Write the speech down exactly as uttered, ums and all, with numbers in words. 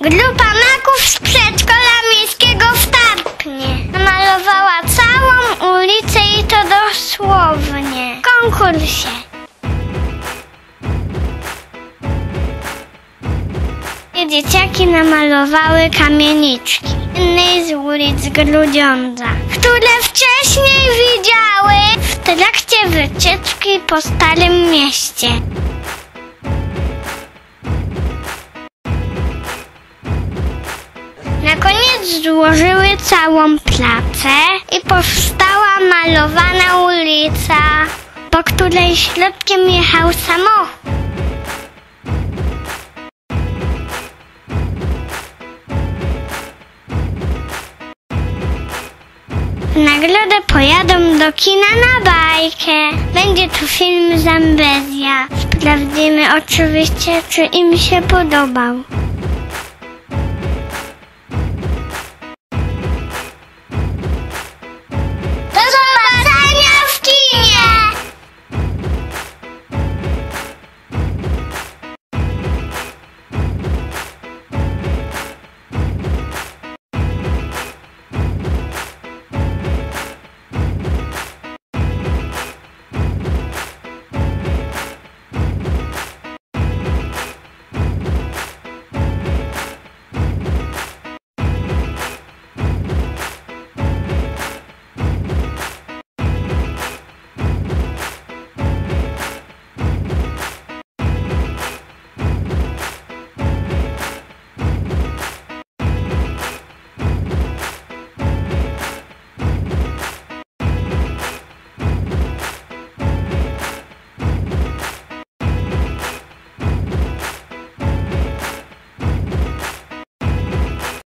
Grupa maków z przedszkola miejskiego w Tarpnie namalowała całą ulicę i to dosłownie. W konkursie. Dzieciaki namalowały kamieniczki innej z ulic Grudziądza, które wcześniej widziały w trakcie wycieczki po Starym Mieście. Na koniec złożyły całą pracę i powstała malowana ulica, po której środkiem jechał samochód. W nagrodę pojadą do kina na bajkę. Będzie to film Zambezja. Sprawdzimy oczywiście, czy im się podobał.